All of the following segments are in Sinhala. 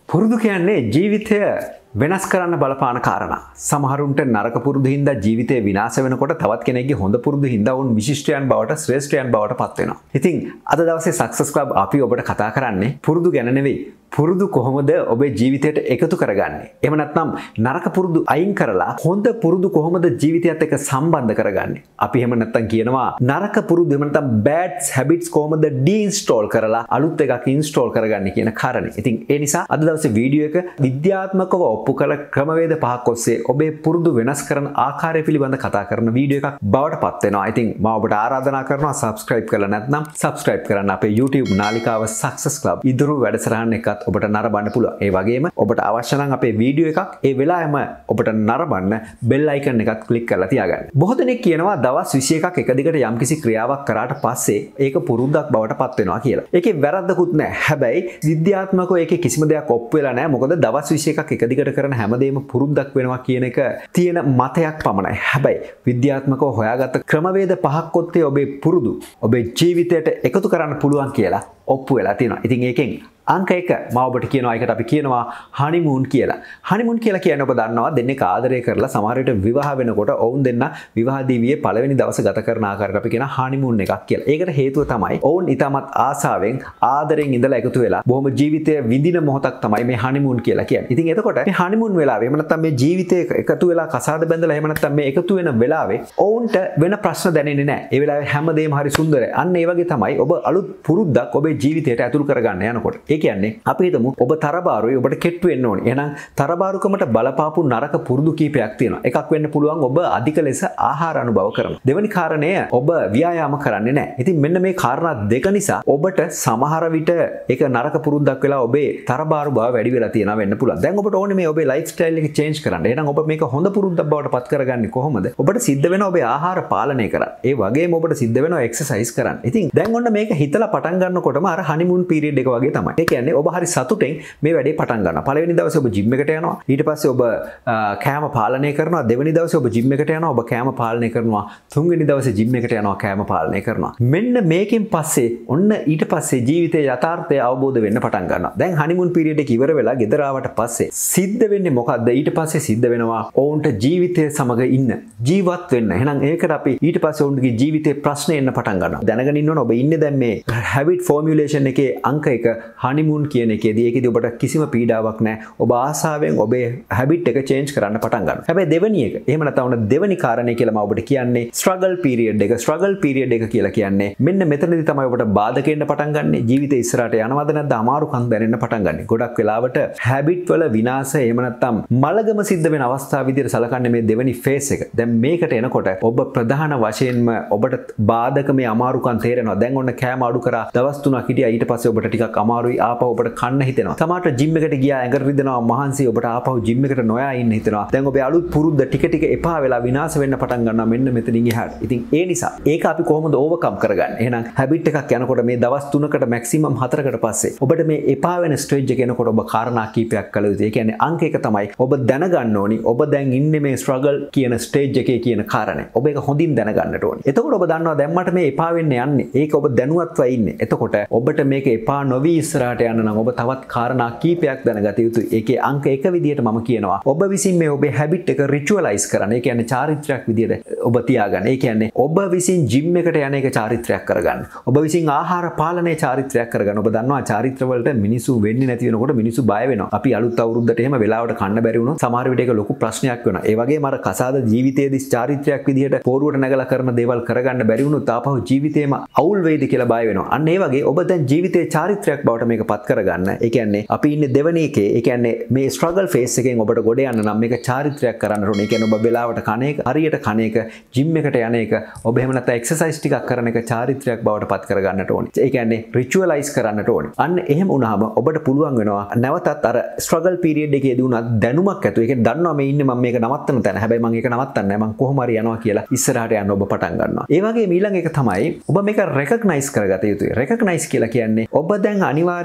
පුරුදු කියන්නේ ජීවිතය වෙනස් කරන්න බලපාන කාරණා. සමහරුන්ට නරක පුරුදු හින්දා ජීවිතේ විනාශ වෙනකොට තවත් කෙනෙක්ගේ හොඳ පුරුදු හින්දා උන් විශිෂ්ටයන් බවට ශ්‍රේෂ්ඨයන් බවට පත් වෙනවා. ඉතින් අද දවසේ සක්සස් ක්ලබ් අපි ඔබට කතා කරන්නේ පුරුදු ගැන නෙවෙයි. පුරුදු කොහොමද ඔබේ ජීවිතයට එකතු කරගන්නේ? එහෙම නැත්නම් නරක පුරුදු අයින් කරලා හොඳ පුරුදු කොහොමද ජීවිතයත් එක්ක සම්බන්ධ කරගන්නේ? අපි එහෙම නැත්නම් කියනවා නරක පුරුදු එහෙම නැත්නම් bad habits කොහොමද de-install කරලා අලුත් එකක් install කරගන්නේ කියන කාරණේ. ඉතින් ඒ නිසා අද දවසේ වීඩියෝ එක විද්‍යාත්මකව ඔප්පු කළ ක්‍රමවේද පහක් ඔස්සේ ඔබේ පුරුදු වෙනස් කරන ආකාරය පිළිබඳ කතා කරන වීඩියෝ එකක් බවට පත් වෙනවා. ඉතින් මම ඔබට ආරාධනා කරනවා subscribe කරලා නැත්නම් subscribe කරන්න අපේ YouTube නාලිකාව Success Club ඉදිරි වැඩසටහන් එකත් ඔබට නරඹන්න පුළුවන්. ඒ වගේම ඔබට අවශ්‍ය නම් අපේ වීඩියෝ එකක් ඒ වෙලාවෙම ඔබට නරඹන්න bell icon එකත් click කරලා තියාගන්න. බොහෝ දෙනෙක් කියනවා දවස් 21ක් එක දිගට යම්කිසි ක්‍රියාවක් කරාට පස්සේ ඒක පුරුද්දක් බවට පත් වෙනවා කියලා. ඒකේ වැරද්දකුත් නැහැ. හැබැයි විද්‍යාත්මකව ඒකේ කිසිම දෙයක් ඔප්පු වෙලා නැහැ. මොකද දවස් 21ක් එක දිගට කරන හැමදේම පුරුද්දක් වෙනවා කියන එක තියෙන මතයක් පමණයි. හැබැයි විද්‍යාත්මකව හොයාගත්ත ක්‍රමවේද පහක් ඔත්තේ ඔබේ පුරුදු ඔබේ ජීවිතයට එකතු කරන්න පුළුවන් කියලා ඔප්පු වෙලා තියෙනවා. ඉතින් ඒකෙන් අංක 1 මම ඔබට කියනවා ඒකට අපි කියනවා හනිමූන් කියලා. හනිමූන් කියලා කියන්නේ ඔබ දන්නවා දෙන්නෙක් ආදරය කරලා සමහර විට විවාහ වෙනකොට ඔවුන් දෙන්න විවාහ දිවියේ පළවෙනි දවස ගත කරන ආකාරයට අපි කියන හනිමූන් එකක් කියලා. ඒකට හේතුව තමයි ඔවුන් ඊටමත් ආසාවෙන් ආදරෙන් ඉඳලා එකතු වෙලා බොහොම ජීවිතයේ විඳින මොහොතක් තමයි මේ හනිමූන් කියලා කියන්නේ. ඉතින් එතකොට මේ හනිමූන් වෙලාවේ එහෙම නැත්නම් මේ ජීවිතේ එකතු වෙලා කසාද බැඳලා එහෙම නැත්නම් මේ එකතු වෙන වෙලාවේ ඔවුන්ට වෙන ප්‍රශ්න දැනෙන්නේ නැහැ. ඒ වෙලාවේ හැමදේම හරි සුන්දරයි. අන්න ඒ වගේ තමයි ඔබ අලුත් පුරුද්දක් ඔබේ ජීවිතයට ඇතුළු කරගන්න යනකොට. කියන්නේ අපි හිතමු ඔබ තරබාරුයි ඔබට කෙට්ටු වෙන්න ඕනේ. එහෙනම් තරබාරුකමට බලපාපු නරක පුරුදු කීපයක් තියෙනවා. එකක් වෙන්න පුළුවන් ඔබ අධික ලෙස ආහාර අනුභව කරනවා. දෙවෙනි කාරණය ඔබ ව්‍යායාම කරන්නේ නැහැ. ඉතින් මෙන්න මේ කාරණා දෙක නිසා ඔබට සමහර විට ඒක නරක පුරුද්දක් වෙලා ඔබේ තරබාරු බව වැඩි වෙලා තියෙනවා වෙන්න පුළුවන්. දැන් ඔබට ඕනේ මේ ඔබේ ලයිෆ් ස්ටයිල් එක චේන්ජ් කරන්න. එහෙනම් ඔබ මේක හොඳ පුරුද්දක් බවට පත් කරගන්නේ කොහොමද? ඔබට සිද්ධ වෙනවා ඔබේ ආහාර පාලනය කරන්න. ඒ වගේම ඔබට සිද්ධ වෙනවා එක්සර්සයිස් කරන්න. ඉතින් දැන් ඔන්න මේක හිතලා පටන් ගන්නකොටම අර හනිමූන් පීරියඩ් එක වගේ තමයි. ඒ කියන්නේ ඔබ හරි සතුටෙන් මේ වැඩේ පටන් ගන්නවා. පළවෙනි දවසේ ඔබ ජිම් එකට යනවා. ඊට පස්සේ ඔබ කෑම පාලනය කරනවා. දෙවෙනි දවසේ ඔබ ජිම් එකට යනවා. ඔබ කෑම පාලනය කරනවා. තුන්වෙනි දවසේ ජිම් එකට යනවා. කෑම පාලනය කරනවා. මෙන්න මේකෙන් පස්සේ ඔන්න ඊට පස්සේ ජීවිතයේ යථාර්ථය අවබෝධ වෙන්න පටන් ගන්නවා. දැන් හනිමූන් පීරියඩ් එක ඉවර වෙලා ගෙදර ආවට පස්සේ සිද්ධ වෙන්නේ මොකද්ද? ඊට පස්සේ සිද්ධ වෙනවා ඔවුන්ට ජීවිතය සමග ඉන්න, ජීවත් වෙන්න. එහෙනම් ඒකට අපි ඊට පස්සේ ඔවුන්ගේ ජීවිතේ ප්‍රශ්න එන්න පටන් ගන්නවා. දැනගෙන ඉන්න ඕන ඔබ ඉන්නේ දැන් මේ habit formulation එකේ අංක 1 හනිමූන් කියන එකේදී ඒකේදී ඔබට කිසිම පීඩාවක් නැහැ. ඔබ ආසාවෙන් ඔබේ හැබිට් එක චේන්ජ් කරන්න පටන් ගන්නවා. හැබැයි දෙවෙනි එක එහෙම නැත්නම් දෙවෙනි කාරණේ කියලා මම ඔබට කියන්නේ struggle period එක. struggle period එක කියලා කියන්නේ මෙන්න මෙතනදී තමයි ඔබට බාධක එන්න පටන් ගන්නෙ. ජීවිතේ ඉස්සරහට යනවද නැද්ද අමාරුකම් දැනෙන්න පටන් ගන්නෙ. ගොඩක් වෙලාවට හැබිට් වල විනාශය එහෙම නැත්නම් මලගම සිද්ධ වෙන අවස්ථාව විදිහට සලකන්නේ මේ දෙවෙනි ෆේස් එක. දැන් මේකට එනකොට ඔබ ප්‍රධාන වශයෙන්ම ඔබට බාධක මේ අමාරුකම් තේරෙනවා. දැන් ඔන්න කෑම අඩු කරා දවස් 3ක් හිටියා. ඊට පස්සේ ඔබට ටිකක් අමාරුයි ආපහු ඔබට කන්න හිතෙනවා. සමහරට ජිම් එකට ගියා ඇඟට රිදෙනවා මහන්සි ඔබට ආපහු ජිම් එකට නොයා ඉන්න හිතෙනවා. දැන් ඔබේ අලුත් පුරුද්ද ටික ටික එපා වෙලා විනාශ වෙන්න පටන් ගන්නවා මෙන්න මෙතනින් එහාට. ඉතින් ඒ නිසා ඒක අපි කොහොමද ඕවර්කම් කරගන්නේ? එහෙනම් හැබිට් එකක් යනකොට මේ දවස් 3කට මැක්සිමම් 4කට පස්සේ ඔබට මේ එපා වෙන ස්ටේජ් එක එනකොට ඔබ කාරණා කීපයක් කළ යුතුයි. ඒ කියන්නේ අංක 1 තමයි ඔබ දැනගන්න ඕනි ඔබ දැන් ඉන්නේ මේ struggle කියන ස්ටේජ් එකේ කියන කාරණේ. ඔබ ඒක හොඳින් දැනගන්නට ඕනි. එතකොට ඔබ දන්නවා දැන් මට මේ එපා වෙන්න යන්නේ. ඒක ඔබ දැනුවත්ව ඉන්නේ. එතකොට ඔබට මේක එපා නොවි ඉස්සරහට යන්න නම් ඔබ තවත් කාරණා කීපයක් දැනගත යුතුයි. ඒකේ අංක 1 විදියට මම කියනවා ඔබ විසින් මේ ඔබේ හැබිට් එක රිචුවලයිස් කරන්න. ඒ කියන්නේ චාරිත්‍රාක් විදියට ඔබ තියාගන්න. ඒ කියන්නේ ඔබ විසින් ජිම් එකට යන එක චාරිත්‍රාක් කරගන්න. ඔබ විසින් ආහාර පාලනය චාරිත්‍රාක් කරගන්න. ඔබ දන්නවා චාරිත්‍ර වලට මිනිසු වෙන්නේ නැති වෙනකොට මිනිසු බය වෙනවා. අපි අලුත් අවුරුද්දට එහෙම වෙලාවට කන්න බැරි වුණොත් සමහර විට ඒක ලොකු ප්‍රශ්නයක් වෙනවා. ඒ වගේම අර කසාද ජීවිතයේදී චාරිත්‍රාක් විදියට පෝරුවට නැගලා කරන දේවල් කරගන්න බැරි වුණොත් ආපහු ජීවිතේම අවුල් වෙයිද කියලා බය වෙනවා. අන්න ඒ වගේ ඔබ දැන් ජීවිතේ චාරිත්‍රාක් බවට මේක පත් කරගන්න. ඒ කියන්නේ අපි ඉන්නේ දෙවෙනි එකේ. ඒ කියන්නේ මේ struggle phase එකෙන් ඔබට ගොඩ යන්න නම් මේක චාරිත්‍රාක් කරන්න ඕනේ. ඒ කියන්නේ ඔබ වෙලාවට කණ එක, හරියට කණ එක, ජිම් එකට යන එක, ඔබ එහෙම නැත්නම් එක්සර්සයිස් ටිකක් කරන එක චාරිත්‍රාක් බවට පත් කරගන්නට ඕනේ. ඒ කියන්නේ රිචුවලයිස් කරන්නට ඕනේ. අන්න එහෙම වුණාම ඔබට පුළුවන් වෙනවා නැවතත් අර struggle period එකේදී උනත් දැනුමක් ඇතුව. ඒ කියන්නේ දන්නවා මේ ඉන්නේ මම මේක නවත්තන තැන. හැබැයි මම ඒක නවත්තන්නේ නැහැ. මම කොහොම හරි යනවා කියලා ඉස්සරහට යන්න ඔබ පටන් ගන්නවා. ඒ වගේ ඊළඟ එක තමයි ඔබ මේක recognize කරගත යුතුයි. recognize කියලා කියන්නේ ඔබ දැන් අනිවාර්යෙන්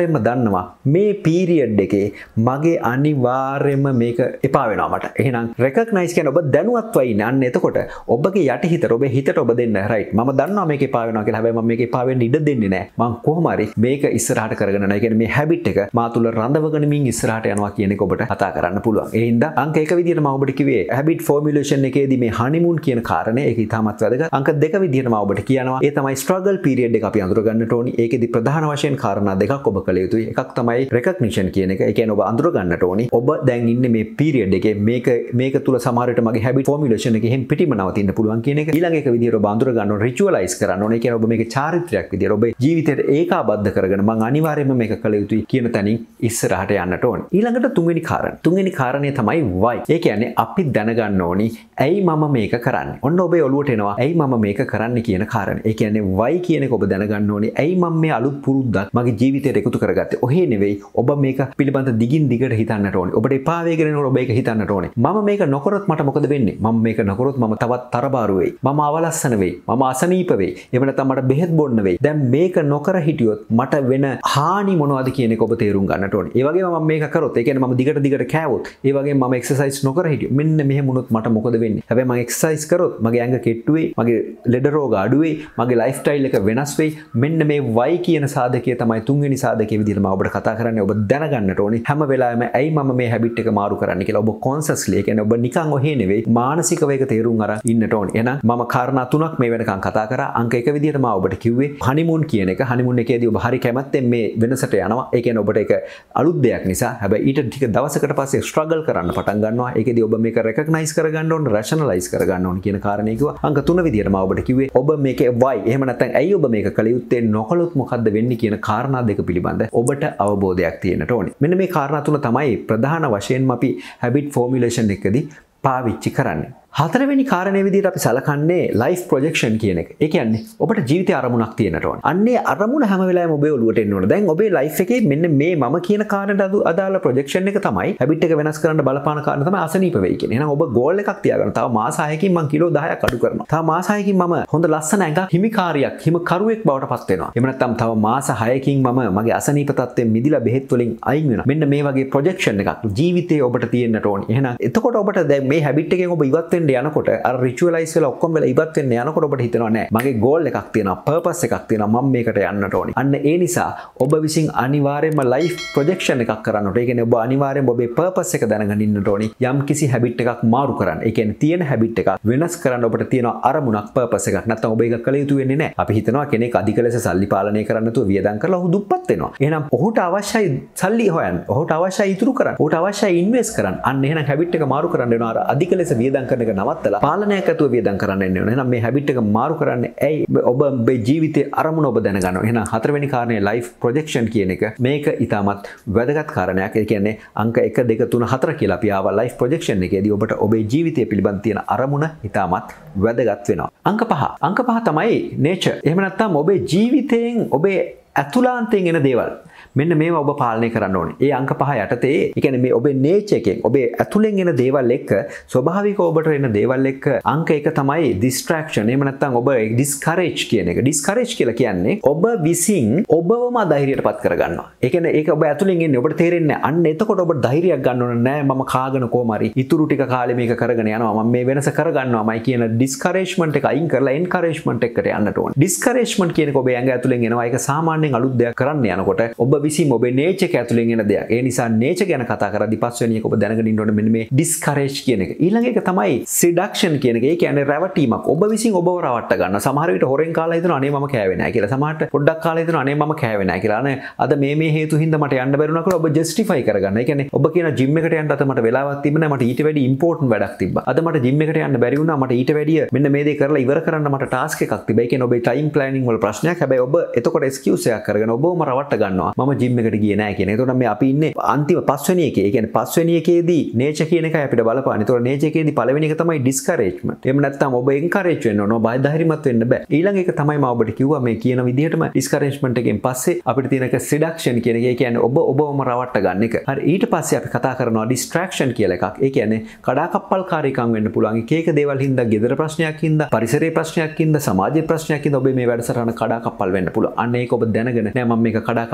අනිවාර්යයෙන්ම දන්නවා මේ පීරියඩ් එකේ මගේ අනිවාර්යයෙන්ම මේක එපා වෙනවා මට. එහෙනම් recognize කියන්නේ ඔබ දැනුවත්වයි ඉන්නේ. අන්න එතකොට ඔබගේ යටිහිතට ඔබේ හිතට ඔබ දෙන්න right. මම දන්නවා මේක එපා වෙනවා කියලා. හැබැයි මම මේක එපා වෙන්න ඉඩ දෙන්නේ නැහැ. මම කොහොම හරි මේක ඉස්සරහට කරගෙන යනවා. ඒ කියන්නේ මේ habit එක මා තුල රඳවගෙන මින් ඉස්සරහට යනවා කියන එක ඔබට කතා කරන්න පුළුවන්. ඒ හින්දා අංක 1 විදිහට මම ඔබට කිව්වේ habit formulation එකේදී මේ honeymoon කියන කාරණේ ඒක ඉතාමත් වැදගත්. අංක 2 විදිහට මම ඔබට කියනවා ඒ තමයි struggle period එක අපි අඳුර ගන්නට ඕනි. ඒකෙදි ප්‍රධාන වශයෙන් කාරණා දෙකක් ඔබ කළ යුතුයි. එකක් තමයි recognition කියන එක. ඒ කියන්නේ ඔබ අඳුර ගන්නට ඕනි. ඔබ දැන් ඉන්නේ මේ period එකේ මේක තුල සමහර විට මගේ habit formulation එකේ හැම පිටිම නවතින්න පුළුවන් කියන එක. ඊළඟ එක විදිහට ඔබ අඳුර ගන්න ඕන ritualize කරන්න ඕනේ. ඒ කියන්නේ ඔබ මේකේ චාරිත්‍රාක් විදිහට ඔබේ ජීවිතයට ඒකාබද්ධ කරගෙන මම අනිවාර්යයෙන්ම මේක කළ යුතුයි කියන තැනින් ඉස්සරහට යන්නට ඕනේ. ඊළඟට තුන්වෙනි කාරණය තමයි why. ඒ කියන්නේ අපි දැනගන්න ඕනි ඇයි මම මේක කරන්නේ. ඔන්න ඔබේ ඔළුවට එනවා ඇයි මම මේක කරන්නේ කියන කාරණේ. ඒ කියන්නේ why කියන එක ඔබ දැනගන්න ඕනි. ඇයි මම මේ අලුත් පුරුද්දක් මගේ ජීවිතයට එකතු කරගත්තේ. ඔහේ නෙවෙයි ඔබ මේක පිළිබඳ දිගින් දිගට හිතන්නට ඕනේ. ඔබට එපා වේගෙන යනකොට ඔබ ඒක හිතන්නට ඕනේ. මම මේක නොකරොත් මට මොකද වෙන්නේ? මම මේක නොකරොත් මම තවත් තරබාරු වෙයි. මම අවලස්සන වෙයි. මම අසනීප වෙයි. එහෙම නැත්නම් මට බෙහෙත් බොන්න වෙයි. දැන් මේක නොකර හිටියොත් මට වෙන හානි මොනවද කියන එක ඔබ තේරුම් ගන්නට ඕනේ. ඒ වගේම මම මේක කරොත් ඒ කියන්නේ මම දිගට කෑවොත් ඒ වගේම මම එක්සර්සයිස් නොකර හිටියොත් මෙන්න මෙහෙම වුණොත් මට මොකද වෙන්නේ? හැබැයි මම එක්සර්සයිස් කරොත් මගේ ඇඟ කෙට්ටු වෙයි. මගේ ලෙඩ රෝග අඩු වෙයි. මගේ ලයිෆ් ස්ටයිල් එක වෙනස් වෙයි. මෙන්න මේ why කියන සාධකය තමයි තුන්වෙනි සාධකයේ විදිහට මම ඔබට කතා කරන්නේ. ඔබ දැනගන්නට ඕනේ හැම වෙලාවෙම ඇයි මම මේ හැබිට් එක මාරු කරන්නේ කියලා. ඔබ consciously ඒ කියන්නේ ඔබ නිකන් ඔහේ නෙවෙයි මානසිකව ඒක තේරුම් අරන් ඉන්නට ඕනේ. එහෙනම් මම කාරණා තුනක් මේ වෙනකන් කතා කරා. අංක 1 විදිහට මම ඔබට කිව්වේ honeymoon කියන එක. honeymoon එකේදී ඔබ හරි කැමැත්තෙන් මේ වෙනසට යනවා. ඒ කියන්නේ ඔබට ඒක අලුත් දෙයක් නිසා. හැබැයි ඊට ටික දවසකට පස්සේ struggle කරන්න පටන් ගන්නවා. ඒකේදී ඔබ මේක recognize කරගන්න ඕනේ, rationalize කරගන්න ඕනේ කියන කාරණේ කිව්වා. අංක 3 විදිහට මම ඔබට කිව්වේ ඔබ මේකේ why එහෙම නැත්නම් ඇයි ඔබ මේක කළ යුත්තේ නොකළොත් මොකද්ද වෙන්නේ කියන කාරණා දෙක පිළිබඳ ඔබට අවබෝධයක් තියෙන්නට ඕනේ. මෙන්න මේ කාරණා තුන තමයි ප්‍රධාන වශයෙන්ම අපි habit formulation එකදී පාවිච්චි කරන්නේ. හතරවෙනි කාරණේ විදිහට අපි සලකන්නේ life projection කියන එක. ඒ කියන්නේ ඔබට ජීවිතේ අරමුණක් තියෙනට ඕන. අන්නේ අරමුණ හැම වෙලාවෙම ඔබේ ඔළුවට එන්න ඕන. දැන් ඔබේ life එකේ මෙන්න මේ මම කියන කාරණේට අදාළ projection එක තමයි habit එක වෙනස් කරන්න බලපාන කාරණා තමයි අසනීප වෙයි කියන්නේ. එහෙනම් ඔබ goal එකක් තියාගන්න. තව මාස 6කින් මම කිලෝ 10ක් අඩු කරනවා. තව මාස 6කින් මම හොඳ ලස්සන ඇඟක් හිමිකරුවෙක් බවට පත් වෙනවා. එහෙම නැත්නම් තව මාස 6කින් මම මගේ අසනීප තත්ත්වයෙන් මිදිලා බෙහෙත් වලින් අයින් වෙනවා. මෙන්න මේ වගේ projection එකක් ජීවිතේ ඔබට තියෙන්නට ඕනේ. එහෙනම් එතකොට ඔබට දැන් මේ habit එකෙන් ඔබ ඉවත් වෙන්න යනකොට අර රිචුවලයිස් වෙලා ඔක්කොම වෙලා ඉවත් වෙන්න යනකොට ඔබට හිතෙනවා නෑ මගේ ගෝල් එකක් තියෙනවා පර්පස් එකක් තියෙනවා මම මේකට යන්නට ඕනේ. අන්න ඒ නිසා ඔබ විසින් අනිවාර්යයෙන්ම ලයිෆ් ප්‍රොජෙක්ෂන් එකක් කරන්න ඕනේ. ඒ කියන්නේ ඔබ අනිවාර්යයෙන්ම ඔබේ පර්පස් එක දැනගෙන ඉන්නට ඕනේ. යම් කිසි හැබිට් එකක් මාරු කරන්න. ඒ කියන්නේ තියෙන හැබිට් එකක් වෙනස් කරන්න ඔබට තියෙනවා අරමුණක් පර්පස් එකක්. නැත්නම් ඔබ ඒක කළ යුතු වෙන්නේ නෑ. අපි හිතනවා කෙනෙක් අධික ලෙස සල්ලි පාලනය කරන්න නැතුව වියදම් කරලා ඔහු දුප්පත් වෙනවා. එහෙනම් ඔහුට අවශ්‍යයි සල්ලි හොයන්න. ඔහුට අවශ්‍යයි ඉතුරු කරන්න. ඔහුට අවශ්‍යයි ඉන්වෙස්ට් කරන්න. අන්න එහෙනම් හැබිට් එක මාරු කරන්න වෙනවා. අර අධික ලෙස වියදම් කරන එක නවත්තලා පාලනයක් ඇතුව වියදම් කරන්න එන්න ඕනේ. එහෙනම් මේ හැබිට් එක මාරු කරන්නේ ඇයි? ඔබ ඔබේ ජීවිතයේ අරමුණ ඔබ දැනගන්න ඕනේ. එහෙනම් හතරවෙනි කාරණේ ලයිෆ් ප්‍රොජෙක්ෂන් කියන එක. මේක ඊටමත් වැදගත් කාරණයක්. ඒ කියන්නේ අංක 1 2 3 4 කියලා අපි ආවා ලයිෆ් ප්‍රොජෙක්ෂන් එකේදී ඔබට ඔබේ ජීවිතය පිළිබඳ තියෙන අරමුණ ඊටමත් වැදගත් වෙනවා. අංක 5. අංක 5 තමයි nature. එහෙම නැත්නම් ඔබේ ජීවිතයෙන් ඔබේ ඇතුළාන්තයෙන් එන දේවල්. මෙන්න මේවා ඔබ පාලනය කරන්න ඕනේ. ඒ අංක 5 යටතේ ඒ කියන්නේ මේ ඔබේ nature එකෙන් ඔබේ ඇතුලෙන් එන දේවල් එක්ක ස්වභාවිකව ඔබට එන දේවල් එක්ක අංක 1 තමයි distraction. එහෙම නැත්නම් ඔබ discourage කියන එක. discourage කියලා කියන්නේ ඔබ විසින් ඔබවම ධෛර්යයටපත් කරගන්නවා. ඒ කියන්නේ ඒක ඔබ ඇතුලෙන් එන්නේ ඔබට තේරෙන්නේ නැහැ. අන්න එතකොට ඔබ ධෛර්යයක් ගන්න ඕනේ නෑ මම කාගෙන කොහම හරි ඉතුරු ටික කාලේ මේක කරගෙන යනවා. මම මේ වෙනස කරගන්නවාමයි කියන discouragement එක අයින් කරලා encouragement එකට යන්නට ඕනේ. discouragement කියන එක ඔබේ ඇඟ ඇතුලෙන් එනවා. ඒක සාමාන්‍යයෙන් අලුත් දෙයක් කරන්න යනකොට ඔබ විසින් ඔබේ nature එක ඇතුලෙන් එන දෙයක්. ඒ නිසා nature ගැන කතා කරද්දී පස්වෙනි එක ඔබ දැනගෙන ඉන්න ඕනේ මෙන්න මේ discourage කියන එක. ඊළඟ එක තමයි seduction කියන එක. ඒ කියන්නේ රැවටීමක්. ඔබ විසින් ඔබව රවට්ට ගන්න. සමහර විට හොරෙන් කාලා හිතනවා අනේ මම කෑවේ නැහැ කියලා. සමහරට පොඩ්ඩක් කාලා හිතනවා අනේ මම කෑවේ නැහැ කියලා. අනේ අද මේ හේතු හින්දා මට යන්න බැරුණා කියලා ඔබ justify කරගන්න. ඒ කියන්නේ ඔබ කියන gym එකට යන්න අත මට වෙලාවක් තිබුණා. මට ඊට වැඩි important වැඩක් තිබ්බා. අද මට gym එකට යන්න බැරි වුණා. මට ඊට වැඩිය මෙන්න මේ දේ කරලා ඉවර කරන්න මට task එකක් තිබ්බා. ඒ කියන්නේ ඔබේ time planning වල ප්‍රශ්නයක්. හැබැයි ඔබ එතකොට excuse එකක් කරගෙන ඔබවම රවට්ට ගන්නවා. මම gym එකට ගියේ නැහැ කියන. එතකොට මේ අපි ඉන්නේ අන්තිම පස්වෙනි එකේ. ඒ කියන්නේ පස්වෙනි එකේදී nature කියන එකයි අපිට බලපාන. එතකොට nature එකේදී පළවෙනි එක තමයි discouragement. එහෙම නැත්නම් ඔබ encourage වෙන්න ඕන. ඔබ ධෛර්යමත් වෙන්න බෑ. ඊළඟ එක තමයි මම ඔබට කිව්වා මේ කියන විදිහටම discouragement එකෙන් පස්සේ අපිට තියෙන එක seduction කියන එක. ඒ කියන්නේ ඔබවම රවට්ට ගන්න එක. හරි ඊට පස්සේ අපි කතා කරනවා distraction කියලා එකක්. ඒ කියන්නේ කඩාකප්පල්කාරීකම් වෙන්න පුළුවන්. එක එක දේවල් හින්දා ගෙදර ප්‍රශ්නයක් හින්දා පරිසරයේ ප්‍රශ්නයක් හින්දා සමාජයේ ප්‍රශ්නයක් හින්දා ඔබ මේ වැඩසටහන කඩාකප්පල් වෙන්න පුළුවන්. අන්න ඒක ඔබ දැනගෙන නෑ මම මේක කඩාකප්පල් කරන්න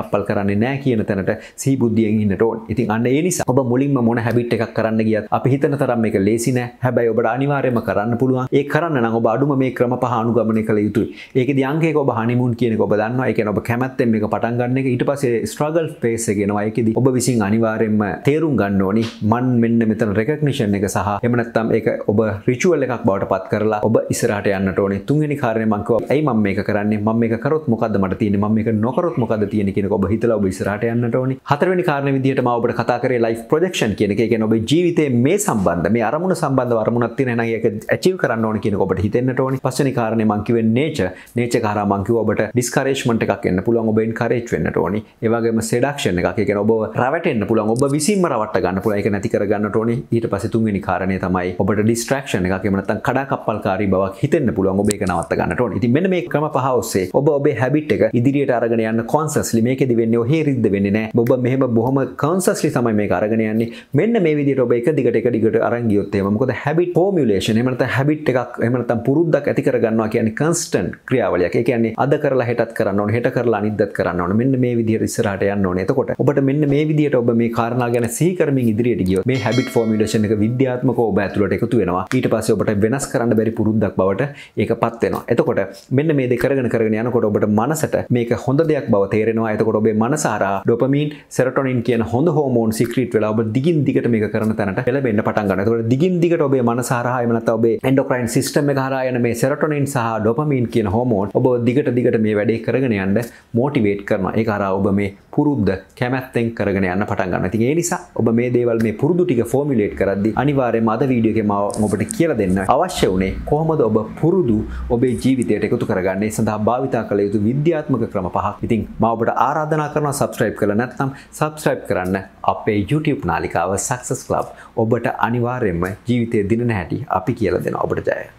කරන්නේ නැහැ කියන තැනට සිහි බුද්ධියෙන් ඉන්නට ඕන. ඉතින් අන්න ඒ නිසා ඔබ මුලින්ම මොන හැබිට් එකක් කරන්න ගියත් අපි හිතන තරම් මේක ලේසි නෑ. හැබැයි ඔබට අනිවාර්යයෙන්ම කරන්න පුළුවන්. ඒ කරන්න නම් ඔබ අඩුම මේ ක්‍රම පහ අනුගමනය කළ යුතුයි. ඒකෙදි අංකයක ඔබ හනිමූන් කියන එක ඔබ දන්නවා. ඒ කියන්නේ ඔබ කැමැත්තෙන් මේක පටන් ගන්න එක. ඊට පස්සේ ස්ට්‍රගල් ෆේස් එක එනවා. ඒකෙදි ඔබ විසින් අනිවාර්යයෙන්ම තේරුම් ගන්න ඕනි මන් මෙන්න මෙතන රෙකග්නිෂන් එක සහ එහෙම නැත්නම් ඒක ඔබ රිචුවල් එකක් බවට පත් කරලා ඔබ ඉස්සරහට යන්නට ඕනේ. තුන්වෙනි කාරණේ මම කිව්වා ඇයි මම මේක කරන්නේ? මම මේක කරොත් මොකද්ද මට තියෙන්නේ? මම මේක නොකරොත් මොකද්ද තියෙන්නේ කියන එක ඔබ හිතලා ඔබ ඉස්සරහට යන්නට ඕනේ. හතරවෙනි කාරණේ විදිහට මම ඔබට කතා කරේ ලයිෆ් ප්‍රොජෙක්ෂන් කියන එක. ඒ කියන්නේ ඔබේ ජීවිතයේ මේ සම්බන්ධ මේ අරමුණ සම්බන්ධව අරමුණක් තියෙන නම් ඒක ඇචීව් කරන්න ඕනේ කියන එක ඔබට හිතෙන්නට ඕනේ. පස්වෙනි කාරණේ මම කිව්වේ නේචර් කරා මම කිව්වා ඔබට ඩිස්කරේජ්මන්ට් එකක් එන්න පුළුවන්. ඔබ එන්කරේජ් වෙන්නට ඕනේ. ඒ වගේම සෙඩක්ෂන් එකක්. ඒ කියන්නේ ඔබ රැවටෙන්න පුළුවන්. ඔබ විසින්ම රවට්ට ගන්න පුළුවන්. ඒක නැති කර ගන්නට ඕනේ. ඊට පස්සේ තුන්වෙනි කාරණේ තමයි ඔබට ඩිස්ට්‍රැක්ෂන් එකක්. එහෙම නැත්නම් කඩාකප්පල්කාරී බවක් හිතෙන්න පුළුවන්. ඔබ ඒක නවත්ත ගන්නට ඕනේ. ඉතින් මෙන්න මේ ක්‍රම පහ ඔස්සේ ඔබ ඔබේ හැබිට් එක ඉදිරියට අරගෙන යන්න කොන්ෂස්ලි මේකෙදි වෙන්නේ ඔහේ රිද්ද වෙන්නේ නැහැ. ඔබ මෙහෙම බොහොම කොන්ෂස්ලි තමයි මේක අරගෙන යන්නේ. මෙන්න මේ විදිහට ඔබ එක දිගට අරන් ගියොත් එහෙම මොකද හැබිට් ෆෝමියුලේෂන් එහෙම නැත්නම් හැබිට් එකක් එහෙම නැත්නම් පුරුද්දක් ඇති කර ගන්නවා කියන්නේ කන්ස්ටන්ට් ක්‍රියාවලියක්. ඒ කියන්නේ අද කරලා හෙටත් කරන්න ඕනේ, හෙට කරලා අනිද්දාත් කරන්න ඕනේ. මෙන්න මේ විදිහට ඉස්සරහට යන්න ඕනේ. එතකොට ඔබට මෙන්න මේ විදිහට ඔබ මේ කාරණා ගැන සිහි කරමින් ඉදිරියට ගියොත් මේ හැබිට් ෆෝමියුලේෂන් එක විද්‍යාත්මකව ඔබ ඇතුළට එකතු වෙනවා. ඊට පස්සේ ඔබට වෙනස් කරන්න බැරි පුරුද්දක් බවට ඒකපත් වෙනවා. එතකොට මෙන්න මේ දේ කරගෙන යනකොට ඔබට මනසට මේක හොඳ දෙයක් බව තේරෙනවා. එතකොට ඔබේ මනස හරහා ඩොපමින්, සෙරොටොනින් කියන හොඳ හෝමෝන් සික්‍රීට් වෙලා ඔබ දිගින් දිගට මේක කරන තැනට එළඹෙන්න පටන් ගන්නවා. එතකොට දිගින් දිගට ඔබේ මනස හරහා එහෙම නැත්නම් ඔබේ එන්ඩොක්‍රයින් සිස්ටම් එක හරහා යන මේ සෙරොටොනින් සහ ඩොපමින් කියන හෝමෝන් ඔබ දිගට මේ වැඩේ කරගෙන යන්න මොටිවේට් කරනවා. ඒක හරහා ඔබ මේ පුරුද්ද කැමැත්තෙන් කරගෙන යන්න පටන් ගන්නවා. ඉතින් ඒ නිසා ඔබ මේ දේවල් මේ පුරුදු ටික ෆෝමියුලේට් කරද්දී අනිවාර්යයෙන්ම අද වීඩියෝ එකේ මම ඔබට කියලා දෙන්න අවශ්‍ය උනේ කොහොමද ඔබ පුරුදු ඔබේ ජීවිතයට එකතු කරගන්නේ. ඒ සඳහා භාවිතා කළ යුතු විද්‍යාත්මක ක්‍රම පහක්. ඉතින් මම ඔබට ආරාධනා කරනවා subscribe කරලා නැත්නම් subscribe කරන්න අපේ YouTube නාලිකාව Success Club. ඔබට අනිවාර්යයෙන්ම ජීවිතයේ දිනන හැටි අපි කියලා දෙනවා. ඔබට ජය.